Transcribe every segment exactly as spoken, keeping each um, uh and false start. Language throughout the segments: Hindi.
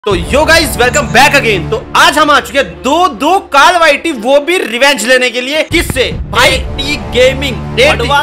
तो yo guys welcome back again. तो आज हम आ चुके हैं दो दो काल वाइटी, वो भी रिवेंज लेने के लिए। किससे? भाई टी गेमिंग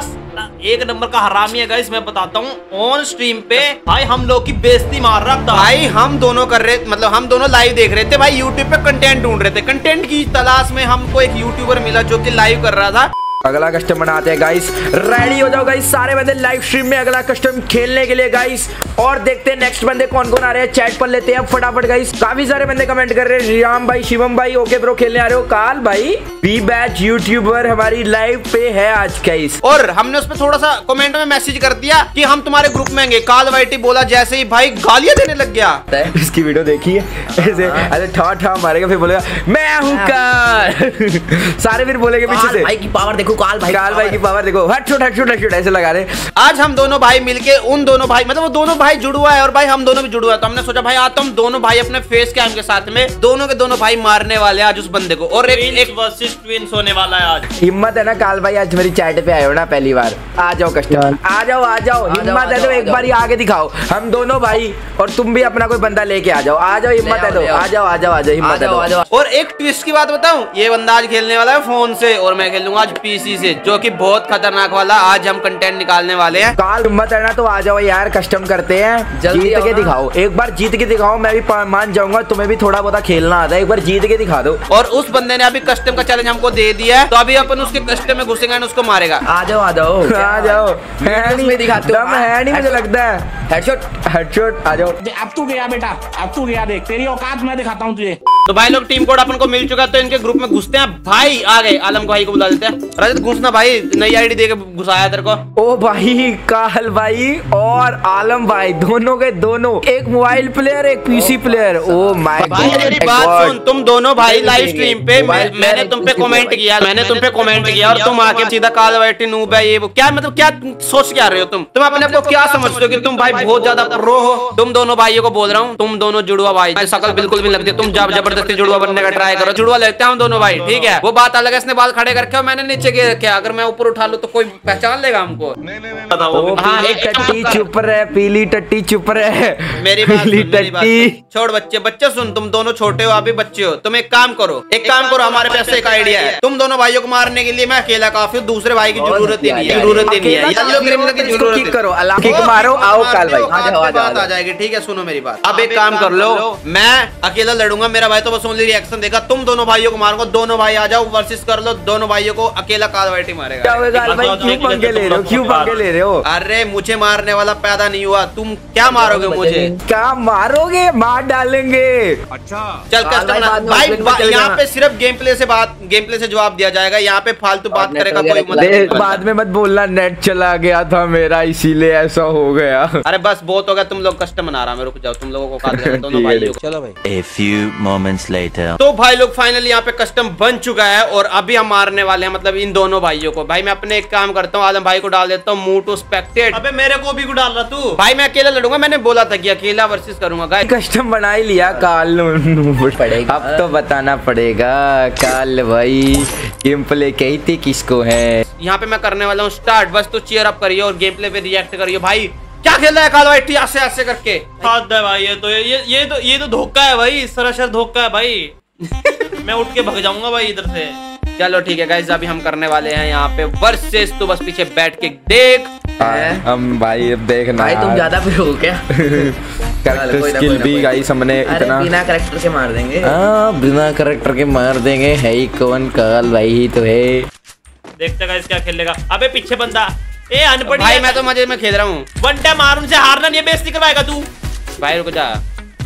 एक नंबर का हरामी है गाइस, मैं बताता हूँ। ऑन स्ट्रीम पे भाई हम लोग की बेइज्जती मार रहा था भाई। हम दोनों कर रहे, मतलब हम दोनों लाइव देख रहे थे भाई, यूट्यूब पे कंटेंट ढूंढ रहे थे। कंटेंट की तलाश में हमको एक यूट्यूबर मिला जो कि लाइव कर रहा था। अगला कस्टम बनाते हैं गाइस, रेडी हो जाओ गाइस सारे बंदे लाइव स्ट्रीम में अगला कस्टम खेलने के लिए गाइस। और देखते हैं नेक्स्ट बंदे कौन कौन आ रहे हैं, चैट पर लेते हैं अब फटाफट गाइस। काफी सारे बंदे कमेंट कर रहे हैं, रियाम भाई, शिवम भाई, ओके ब्रो खेलने आ रहे हो। काल भाई बी बैच यूट्यूबर हमारी लाइव पे है आज गाइस। और हमने उस पर थोड़ा सा कमेंट में मैसेज कर दिया कि हम तुम्हारे ग्रुप में आएंगे। काल वाइटी बोला जैसे ही भाई गालियां देने लग गया। इसकी वीडियो देखी है ऐसे ऐसे ठा ठा मारेगा, फिर बोलेगा मैं हूं काल। सारे फिर बोलेंगे पीछे से भाई की पावर देखो, काल भाई काल भाई की पावर देखो, हेडशॉट हेडशॉट हेडशॉट ऐसे लगा रहे। आज हम दोनों भाई मिलके उन दोनों भाई, मतलब वो दोनों भाई जुड़वा है और भाई हम दोनों भी जुड़वा है। तो हमने सोचा भाई आज तो हम दोनों भाई अपने फेस कैम के साथ में दोनों के दोनों भाई मारने वाले हैं आज उस बंदे को। और एक एक वर्सेस ट्विंस होने वाला है आज। हिम्मत है ना काल भाई, आज मेरी चैट पे आए हो ना पहली बार, आ जाओ कस्टमर, आ जाओ आ जाओ। हिम्मत है तो एक बार आगे दिखाओ, हम दोनों भाई और तुम भी अपना कोई बंदा लेके आ जाओ। आ जाओ, हिम्मत है तो आ जाओ आ जाओ आ जाओ, हिम्मत है तो। और एक ट्विस्ट की बात बताऊं, ये बंदा आज खेलने वाला है फोन से और मैं खेलूंगा आज पीसी से, जो कि बहुत खतरनाक वाला आज हम कंटेंट निकालने वाले हैं। काल हिम्मत है ना तो आ जाओ यार, कस्टम करते हैं। जीत के दिखाओ, एक बार जीत के दिखाओ, मैं भी मान जाऊंगा तुम्हें भी थोड़ा बहुत खेलना आता है। एक बार जीत के दिखा दो। और उस बंदे ने अभी कस्टम का चैलेंज हमको दे दिया है, तो अभी अपन उसके कस्टम में घुसेंगे और उसको मारेगा। आ जाओ आ जाओ आ जाओ, है नहीं दिखाते, दम है नहीं, मुझे लगता है हेडशॉट हेडशॉट। आ जाओ, अब तू गया बेटा, अब तू गया, देख तेरी औकात मैं दिखाता हूँ तुझे। तो भाई लोग टीम कोड अपन को मिल चुका है, तो इनके ग्रुप में घुसते हैं। भाई आ गए, आलम भाई को बुला देते हैं। रजत घुसना भाई, नई आईडी देके घुसाया तेरे को। ओ भाई काल भाई और आलम भाई दोनों के दोनों, एक मोबाइल प्लेयर एक पीसी प्लेयर। ओ माय भाई मेरी बात सुन, तुम दोनों भाई लाइव स्ट्रीम पे मैं, मैंने तुम पे कमेंट किया मैंने तुम पे कमेंट किया और तुम आके सीधा काल वाइटी नूब है ये वो, क्या मतलब क्या सोच क्या रहे हो तुम तुम अपने आप को क्या समझते हो कि तुम भाई बहुत ज्यादा प्रो हो। तुम दोनों भाइयों को बोल रहा हूँ, तुम दोनों जुड़वा भाई, शकल बिल्कुल भी लगती है। तुम जब जबरदस्ती जुड़वा बनने का ट्राई करो, जुड़वा लगते हैं हम दोनों भाई, ठीक है। वो बात अलग है, इसने बाल खड़े करके मैंने नीचे के रखे, अगर मैं ऊपर उठा लूं तो कोई पहचान लेगा हमको। हाँ, एक टट्टी चुप रहे, पीली टट्टी चुप रहे। मेरी पीली टट्टी छोड़, बच्चे बच्चे सुन, तुम दोनों छोटे हो अभी, बच्चे हो। तुम एक काम करो एक काम करो हमारे पास एक आइडिया है। तुम दोनों भाइयों को मारने के लिए मैं अकेला काफी हूँ, दूसरे भाई की जरूरत ही नहीं है, जरूरत ही नहीं है। येलो क्रिमिनल की जरूरत करो, किक मारो, आओ काल भाई बात आ जाएगी, ठीक है। सुनो मेरी बात, अब एक काम कर लो, मैं अकेला लड़ूंगा, मेरा भाई तो बस ओनली रिएक्शन देगा। तुम दोनों भाइयों को मारूंगा, दोनों भाई आ जाओ वर्सेस कर लो, दोनों भाइयों को अकेला काल वाइटी मारेगा। क्यों पंगे ले रहे हो, क्यों पंगे ले रहे हो? अरे मुझे मारने वाला पैदा नहीं हुआ, तुम क्या मारोगे मुझे? क्या मारोगे? मार डालेंगे। अच्छा चल कस्टमर भाई, यहाँ पे सिर्फ गेम प्ले से बात, गेम प्ले से जवाब दिया जाएगा, यहाँ पे फालतू बात करेगा कोई मतलब। बाद में मत बोलना नेट चला गया था मेरा इसीलिए ऐसा हो गया। अरे बस बहुत हो गया, तुम लोग कस्टम बना रहा है, रुक जाओ, तुम लोगों को काट देना दोनों भाइयों को। चलो भाई। A few moments later. तो भाई लोग फाइनली यहाँ पे कस्टम बन चुका है और अभी हम मारने वाले हैं, मतलब इन दोनों भाइयों को। भाई मैं अपने एक काम करता हूँ, आलम भाई को डाल देता हूँ मूव टू स्पेक्टेट। अबे मेरे को भी को डाल रहा तू? भाई मैं अकेला लड़ूंगा, मैंने बोला था कि अकेला वर्सेस करूंगा। गाइस कस्टम बना ही लिया काल पड़ेगा, अब तो बताना पड़ेगा काल भाई गेम प्ले कहते किसको है। यहाँ पे मैं करने वाला हूँ स्टार्ट, बस तो चीयर अप करिए और गेम प्ले पे रिएक्ट करिए। भाई क्या खेल रहा है काल वाइटी ऐसे ऐसे करके? हाथ है भाई, ये तो ये ये तो ये तो धोखा है भाई, सरासर धोखा है भाई। मैं उठ के भग जाऊंगा भाई इधर से। चलो ठीक है गाइस, अभी हम करने वाले हैं यहाँ पे वर्सेस, तो बस पीछे बैठ के देख। हम भाई अब देखना भाई, तुम ज्यादा प्रो हो क्या? कैरेक्टर स्किल भी गाइस हमने इतना बिना कैरेक्टर के मार देंगे। हाँ बिना कैरेक्टर के मार देंगे, है ही कौन काल भाई ही तो है। देखते गाइस क्या खेलेगा। अबे पीछे बंदा, ए अनपढ़ भाई मैं तो मजे में खेल रहा हूँ। वन टाइम मार, उनसे हारना नहीं है, बेइज्जती करवाएगा तू। भाई रुक जा।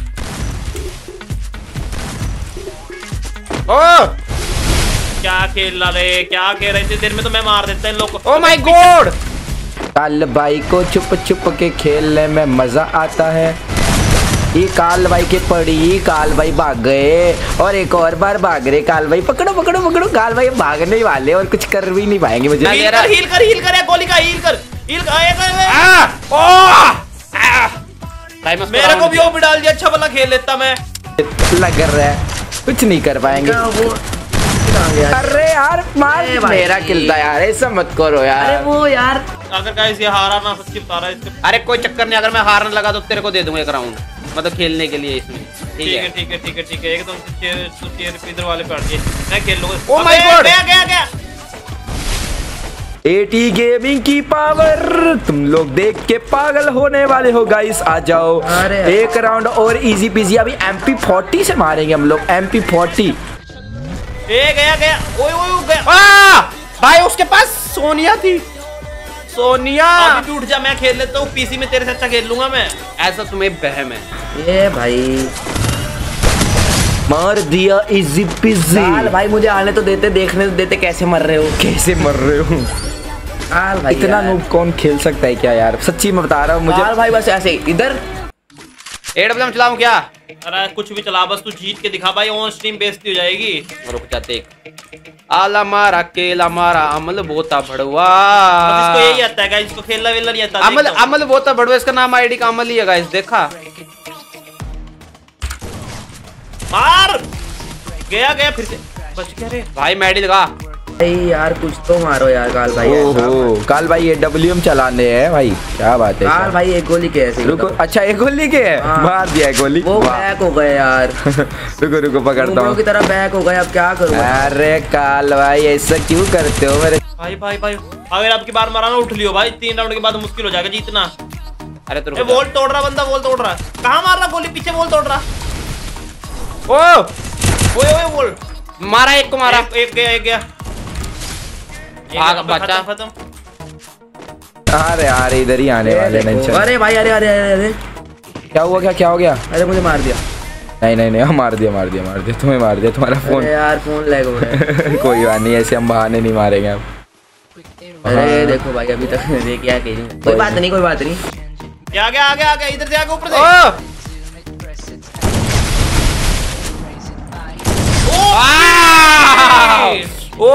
ओ क्या खेल रहा रे, क्या खेल रहे थे देर में, तो मैं मार देता इन लोगों को। ओ माय गॉड, काल भाई को छुप छुप के खेलने में मजा आता है। ये काल भाई के पड़ी, काल भाई भाग गए और एक और बार भाग रहे। काल भाई पकड़ो पकड़ो पकड़ो, काल भाई भागने ही वाले और कुछ कर भी नहीं पाएंगे। मुझे हील कर हील कर हील कर, गोली का हील कर हील कर। मेरे को भी वो भी डाल दिया, अच्छा भला खेल लेता मैं। लग रहा है कुछ नहीं कर पाएंगे। अरे यार मार, मेरा किल था यार, ऐसा मत करो यार। अरे वो यार अगर गाइस ये हारा ना, सच्ची बता रहा है इसके। अरे कोई चक्कर नहीं, अगर मैं हारने लगा तो तेरे को दे दूंगा एक राउंड। मतलब खेलने के लिए इसमें। ठीक है ठीक है ठीक है ठीक है एकदम चेयर चेयर इधर वाले पे हट गए। मैं खेल लूंगा। ओ माय गॉड गया गया गया। एटी गेमिंग की पावर, तुम लोग देख के पागल होने वाले हो गाइस। आ जाओ एक राउंड और इजी पीजी। अभी एम पी फोर्टी से मारेंगे हम लोग। M P forty. ए गया गया। ओए ओए गया। आ! भाई उसके पास सोनिया थी। सोनिया अभी भी उठ जा, मैं खेल लेता हूँ पीसी में, तेरे से अच्छा खेल लूंगा मैं। ऐसा तुम्हें बहम है। ये भाई मार दिया इजी पीजी। लाल भाई मुझे आने तो देते, देखने तो देते कैसे मर रहे हो। कैसे मर रहे हो लाल भाई, इतना नूब कौन खेल सकता है क्या यार, सच्ची मैं बता रहा हूँ मुझे। लाल भाई बस ऐसे इधर एडब्ल्यूएम चलाऊं क्या? अरे कुछ भी चला, बस तू जीत के दिखा भाई, ऑन स्ट्रीम बेइज्जती हो जाएगी। रुक जा देख। आला मारा केला मारा अमल बोता भड़वा। अब इसको यही आता है गाइस, इसको खेलना वेलना नहीं आता। अमल अमल बोता भड़वा, इसका नाम आईडी का अमल ही है गाइस। देखा मार गया गया फिर से बच गया रे भाई। मेडी लगा भाई यार, कुछ तो मारो यार काल भाई। ओहो काल भाई ये डब्ल्यूएम चलाने हैं भाई, क्या बात है। काल भाई एक गोली के ऐसे रुको, अच्छा एक गोली के है, हाँ। मार दिया है गोली। वो बैक हो गए यार। रुको रुको पकड़ता हूँ की तरह बैक हो गए, अब क्या करूँ। अरे काल भाई ऐसा क्यों करते हो मेरे भाई भाई भाई। अगर आपकी बार मारा ना उठ लियो भाई, तीन राउंड के बाद मुश्किल हो जाएगा जीतना। अरे तो ए वॉल तोड़ रहा बंदा, वॉल तोड़ रहा। कहाँ मार रहा गोली? पीछे वॉल तोड़ रहा। ओ ओए ओए वॉल मारा, एक को मारा। एक, एक गया एक गया भाग बचा। खत्म। अरे यार इधर ही आने वाले नहीं। अरे भाई अरे अरे अरे अरे क्या हुआ, क्या क्या हो गया? अरे मुझे मार दिया। नहीं नहीं नहीं मार दिया मार दिया मार दिया तुम्हें मार दिया, तुम्हारा फोन। अरे यार फोन लैग हो रहा है। कोई बात नहीं, ऐसे हम बहाने नहीं मारेंगे अब। अरे देखो भाई अभी तक ये क्या कह रही हूँ। कोई बात नहीं कोई बात नहीं। क्या आगे आगे आगे इधर से आगे ऊपर से। ओ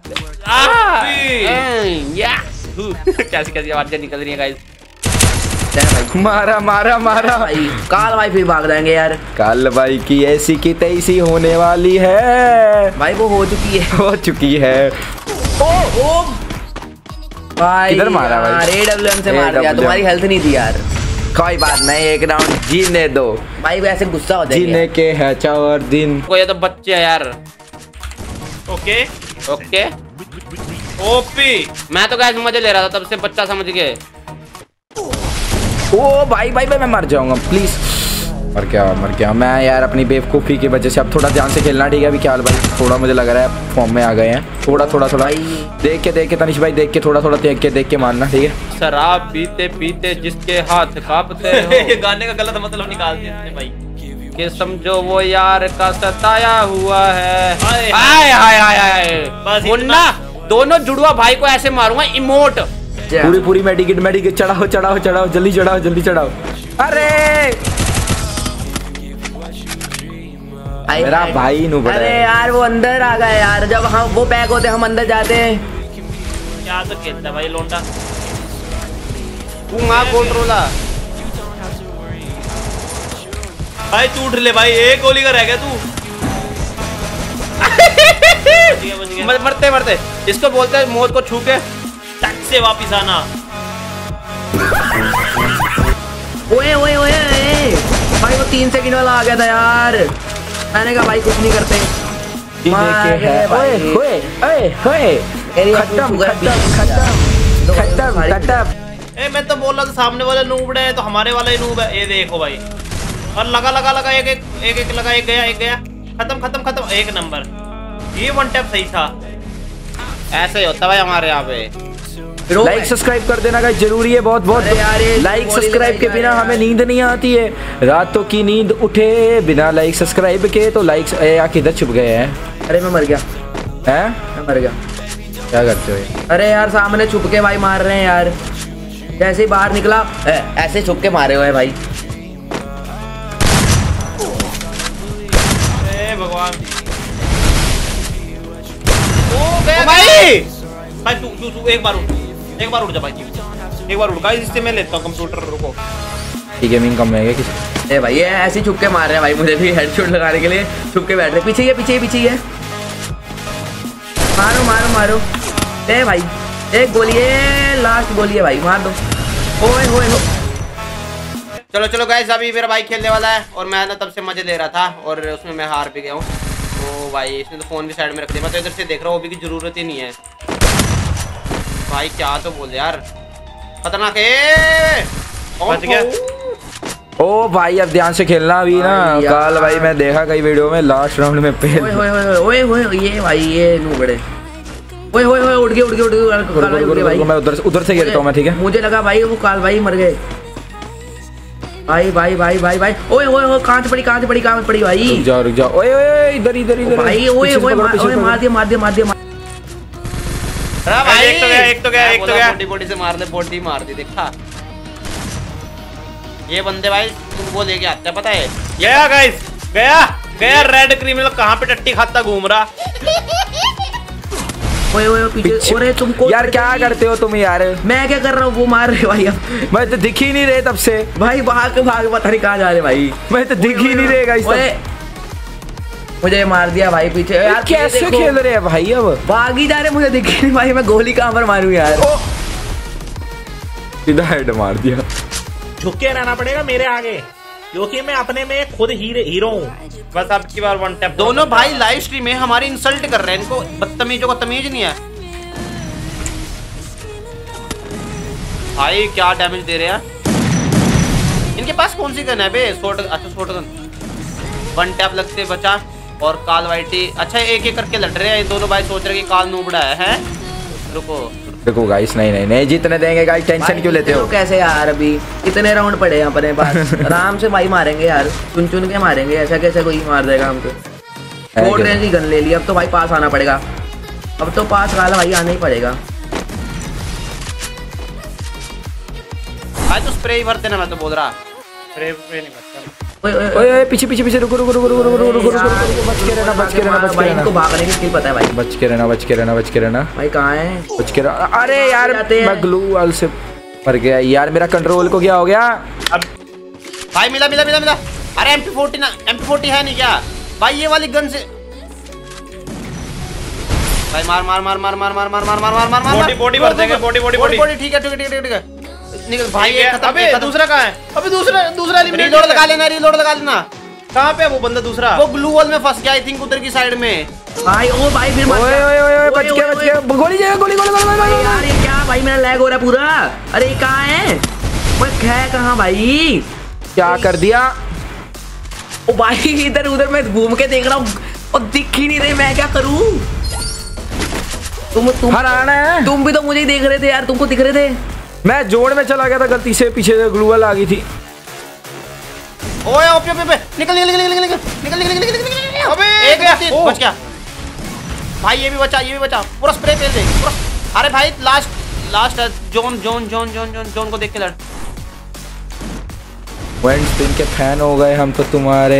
आपी। या कैसी कैसी आवाजें निकल रही है गाइस। भाई मारा मारा मारा भाई काल भाई फिर भाग जाएंगे यार। काल भाई की ऐसी की तैसी होने वाली है भाई, वो हो चुकी है। हो चुकी है। ओ ओ भाई किधर मारा भाई? यार एडब्ल्यूएम से मार दिया। A W M तुम्हारी हेल्थ नहीं थी यार। कोई बात नहीं, एक राउंड जीने दो भाई, वैसे गुस्सा हो जाएंगे। जीने के है चार दिन। कोई ये तो बच्चे है यार। Okay okay OP. मैं तो गाइस मजे ले रहा था, तब से बच्चा समझ गए। ओ भाई भाई भाई मैं मर जाऊंगा प्लीज। मर क्या मर क्या मैं यार, अपनी बेवकूफ़ी की वजह से। अब थोड़ा ध्यान से खेलना, ठीक है? अभी क्या हाल भाई, थोड़ा मुझे लग रहा है फॉर्म में आ गए हैं। थोड़ा थोड़ा थोड़ा देख के देख के तनिष भाई, देख के थोड़ा थोड़ा देख के देख के मारना, ठीक है? शराब पीते पीते जिसके हाथ कांपते हो। ये गाने का गलत मतलब निकाल दिया इसने भाई। कि समझो वो यार का सताया हुआ है। हाय हाय हाय हाय हाय। बस मुन्ना दोनों जुड़वा भाई को ऐसे मारूंगा इमोट। पूरी पूरी मेडिकेट मेडिकेट चढ़ाओ चढ़ाओ चढ़ाओ, जल्दी चढ़ाओ जल्दी चढ़ाओ। अरे मेरा भाई नु बड़ा अरे है। यार वो अंदर आ गए यार। जब हम वो बैक होते हम अंदर जाते हैं। क्या तो खेलता है भाई लोंडा। तू मां कंट्रोलर भाई तू उठ ले भाई, एक गोली का रह गया तू। बच गया, बच गया। मर, मरते मरते इसको बोलते हैं मौत को छू के टक से वापिस आना। ओए ओए ओए ओए भाई, वो तीन सेकंड वाला आ गया था यार। मैंने कहा भाई कुछ नहीं करते। जीने के है। ओए ओए ओए ओए खत्म खत्म खत्म खत्म खत्म। ए मैं तो बोल रहा था सामने वाले नूब है तो हमारे वाला ही नूब है। ये देखो भाई, और लगा लगा लगा एक एक एक एक लगा, एक गया एक गया। खत्म खत्म खत्म, एक नंबर। ये वन टैप सही था। ऐसे ही होता भाई हमारे यहाँ पे। लाइक सब्सक्राइब कर देना गाइस, जरूरी है बहुत बहुत। लाइक सब्सक्राइब के बिना हमें नींद नहीं आती है। रातों की नींद उठे बिना लाइक सब्सक्राइब के। तो लाइक यार किधर छुप गए हैं? अरे मैं मर गया, हैं मैं मर गया। क्या करते हो ये? अरे यार सामने छुप के भाई मार रहे हैं यार। जैसे ही बाहर निकला ए, ऐसे छुप के मारे हुए हैं भाई। ए भगवान। ओ गया भाई। भाई तू तू तू एक बार उठ, एक बार उठ जा भाई, एक बार उठ। गाइस इससे मैं लेता हूँ कंप्यूटर, रुको। ठीक है गेमिंग कम है क्या किसी? ए भाई ये ऐसे ही छुप के मार रहे हैं भाई। मुझे भी हेडशॉट लगाने के लिए छुप के बैठ रहे। पीछे ही है पीछे ही पीछे ही है। मारो मारो मारो। ए भाई एक गोली है, लास्ट गोली है भाई, मार दो। ओए होए हो। चलो चलो गाइस, अभी मेरा भाई खेलने वाला है और मैं ना तब से मजे ले रहा था और उसमें मैं हार भी गया हूँ। तो भाई इसने तो फोन भी साइड में रख दिया, मैं तो इधर से देख रहा हूँ, ओबी की जरूरत ही नहीं है। भाई क्या तो बोल यार, खतरनाक है। बच गया। ओ भाई अब ध्यान से खेलना अभी ना। कल भाई मैं देखा कई वीडियो में लास्ट राउंड में पे ओए ओए ओए ओए ओए ये भाई ये नूबड़े। ओए ओए ओए उड़ गए उड़ गए उड़ गए काल भाई उड़ गए भाई। मैं उधर उधर से खेलता हूँ मैं, ठीक है। मुझे लगा भाई वो काल भाई मर गए। भाई भाई भाई भाई भाई ओए ओए ओए कहां से पड़ी कहां से पड़ी कहां से पड़ी भाई। रुक जाओ रुक जाओ। ओए ओए इधर इधर इधर भाई ओए ओए ओए मार दिया मार दिया मार दिया। अरे भाई एक तो गया एक तो गया एक तो गया। बॉडी बॉडी से मार दे, बॉडी मार दी। देखा ये बंदे भाई वो लेके आते हैं, पता है। गया गाइस, गया गया रेड क्रिमिनल कहाँ पे टट्टी खाता घूम रहा। ओए ओए पीछे। अरे तुमको यार क्या करते हो तुम यार। मैं क्या कर रहा हूँ, वो मार रहे भाई। अब मैं तो दिख ही नहीं रहे तब से भाई, भाग भाग पता नहीं कहाँ जा रहे भाई। मैं तो दिख ही नहीं रहेगा इस मुझे मार दिया भाई पीछे। यार कैसे खेल रहे हैं भाई, अब भाग ही जा रहे, मुझे दिख नहीं भाई। मैं गोली कहाँ पर मारूं यार। सीधा हेड मार दिया। झुक के रहना पड़ेगा मेरे आगे, क्योंकि मैं अपने में खुद हीरे हीरो हूँ। बस अब की बार वन टैप। दोनों भाई लाइव स्ट्रीम में हमारी इंसल्ट कर रहे हैं, इनको बदतमीजों का तमीज नहीं है भाई। क्या डैमेज दे रहे हैं। इनके पास कौन सी गन है बे? शॉर्ट, अच्छा शॉर्ट गन। वन टैप लगते बचा और काल वाइटी। अच्छा एक एक करके लड़ रहे हैं दोनों भाई। सोच रहे कि काल नूबड़ा है, है? रुको देखो गाइस, नहीं नहीं नहीं जीतने देंगे गाइस, टेंशन क्यों लेते हो। कैसे यार, अभी इतने राउंड पड़े यहाँ पर पास। आराम से भाई मारेंगे यार, चुन चुन के मारेंगे। ऐसा कैसे कोई मार देगा हमको। शॉर्ट रेंज की गन ले ली, अब तो भाई पास आना पड़ेगा। अब तो पास वाला भाई आना ही पड़ेगा भाई। तो स्प्रे ही भरते ना, मैं तो बोल रहा। स्प्रे स्प्रे नहीं बचता। ओए ओए ओए ओए पीछे पीछे पीछे रुको रुको रुको रुको रुको रुको रुको। बच के रहना बच के रहना बच के भाई, रहना। इनको भागने की स्किल पता है भाई। बच के रहना बच के रहना बच के रहना भाई कहाँ है? बच के रहना। अरे यार मैं ग्लू वाल से मर गया यार, मेरा कंट्रोल को क्या हो गया। अब भाई मिला मिला मिला मिला। अरे एम पी फोर्टी ना, एम पी फोर्टी है नहीं क्या भाई? ये वाली गन से भाई मार मार मार मार मार मार मार मार मार मार मार मार। बॉडी बॉडी भर देंगे, बॉडी बॉडी बॉडी बॉडी। ठीक है ठीक है ठीक है ठीक है। निकल भाई। ये खत्म। अबे दूसरा कहाँ है? अबे दूसरा दूसरा रीलोड लगा लेना, रीलोड लगा लेना। कहाँ पे है वो बंदा दूसरा? वो ग्लू वॉल में फंस गया आई थिंक, उधर की साइड में। भाई ओ भाई फिर ओए ओए ओए ओए बच गया बच गया। गोली जाएगा गोली गोली गोली भाई यार ये क्या भाई, मेरा लैग हो रहा है पूरा। अरे ये कहाँ है? ओए है कहाँ भाई? क्या कर दिया? ओ भाई इधर उधर मैं घूम के देख रहा हूँ और दिख ही नहीं रहे, मैं क्या करूँ? तुम तुम हराना है। तुम भी तो मुझे ही देख रहे थे यार, तुमको दिख रहे थे। मैं जोड़ में चला गया था गलती से, पीछे से ग्लू वाल आ गई थी। ओए ओपे ओपे ओपे निकल निकल निकल निकल निकल निकल निकल निकल। अबे एक गया, बच गया भाई। ये भी बचा, ये भी बचा। पूरा स्प्रे फेल दे पूरा। अरे भाई लास्ट लास्ट है zone zone zone zone zone zone को देख के लड़। वन स्पिन के फैन हो गए हम तो तुम्हारे।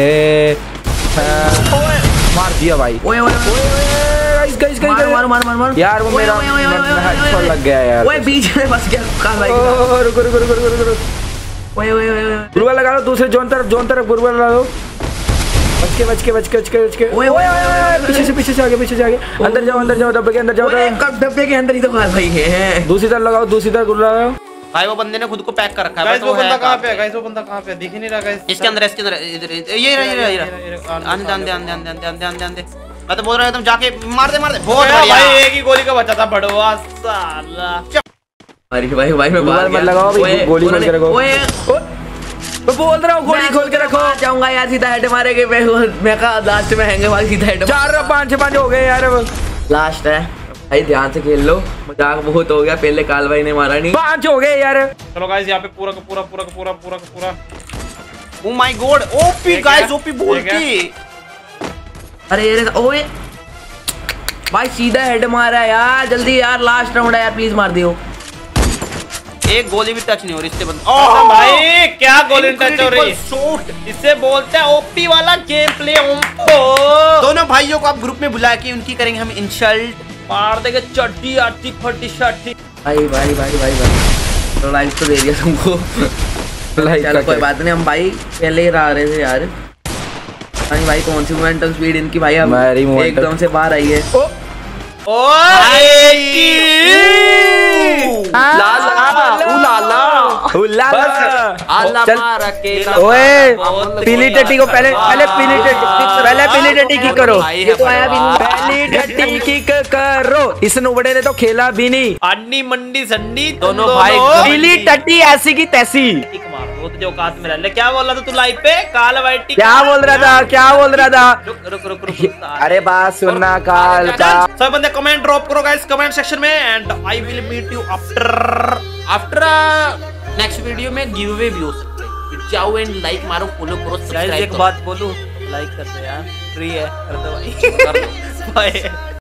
मार दिया भाई। ओए ओए गाइस गाइस गाइस मार मार मार मार मार यार वो मेरा हेडशॉट लग गया यार। ओए बीच में फंस गया काल भाई। रुको रुको रुको रुको रुको। ओए ओए ओए गुरुआ लगा लो दूसरे जोन तरफ, जोन तरफ गुरुआ लगा लो। बच के बच के बच के बच के बच के। ओए ओए ओए पीछे से पीछे से आगे पीछे से आगे। अंदर जाओ अंदर जाओ, डब्बे के अंदर जाओ। कब डब्बे के अंदर ही तो काल भाई है। दूसरी तरफ लगाओ, दूसरी तरफ गुरुआ लगाओ। भाई वो बंदे ने खुद को पैक कर रखा है। गाइस वो बंदा कहाँ पे है? है गाइस वो बंदा कहाँ पे है? दिख ही नहीं रहा गाइस। इसके अंदर, इसके अंदर इधर ये रहा ये रहा ये रहा। आने आने आने आने आने आने आने आने। मैं तो बोल रहा हूँ तुम जाके मार दे मार दे। बहुत बढ़िया भाई, एक ही गोली का बचा था बड़वा साला। अरे भाई भाई मैं गुरुआ मत लगाओ भाई, गोली खोल के रखो। ओए मैं बोल रहा हूँ गोली खोल के रखो। जाऊंगा यार, सीधा हेड मारेंगे। मैं मैं कहा लास्ट में हैंगे भाई, सीधा हेड। चार पाँच पाँच हो गए यार। अब लास्ट है भाई, ध्यान से खेल लो। मजाक बहुत हो गया, पहले काल भाई ने मारा नहीं। पाँच हो गए यार। चलो गाइस यहाँ पे पूरा का पूरा पूरा का पूरा पूरा का पूरा। Oh my god OP guys, OP बोलती। अरे ये ओए भाई सीधा हेड मारा यार। जल्दी यार, लास्ट राउंड है यार, प्लीज मार दियो। एक गोली भी टच नहीं हो रही इससे बंदा। ओह भाई क्या गोली टच हो रही। शॉट इससे बोलते हैं ओपी वाला गेम प्ले। दोनों भाइयों को आप ग्रुप में बुला के उनकी करेंगे हम इंसल्ट। मार देंगे चट्टी आटी फटी शटी। भाई भाई भाई भाई भाई तो लाइक तो दे दिया तुमको। चलो कोई बात नहीं, हम भाई पहले ही रह रहे थे यार। नहीं भाई कौन सी मोमेंटम स्पीड इनकी भाई, अब एकदम से बाहर आई है। ला ला ला ला हुल्ला आला चल। मार अकेला ओए बहुत पीली बोला। टट्टी को पहले पहले पीली टट्टी पहले पीली टट्टी की करो। भाई है ये तो आया भी नहीं। पहली टट्टी की करो। इस नुबड़े ने तो खेला भी नहीं। अन्नी मंडी संडी दोनों भाई पीली टट्टी ऐसी की तैसी। टिक मार वो तो जो औकात में रह ले। क्या बोल रहा था तू लाइव पे? काल वाइट टिक क्या बोल रहा था क्या बोल रहा था? रुक रुक रुक रुक अरे बात सुनना काल का। सब बंदे कमेंट ड्रॉप करो गाइस कमेंट सेक्शन में and I will meet you after after next video में गिव अवे भी हो सकते हैं। जाओ एंड लाइक मारो, फॉलो करो, गाइस सब्सक्राइब एक करो। बात बोलूं, लाइक कर दो यार, फ्री है, कर दो भाई। कर दो। बाय।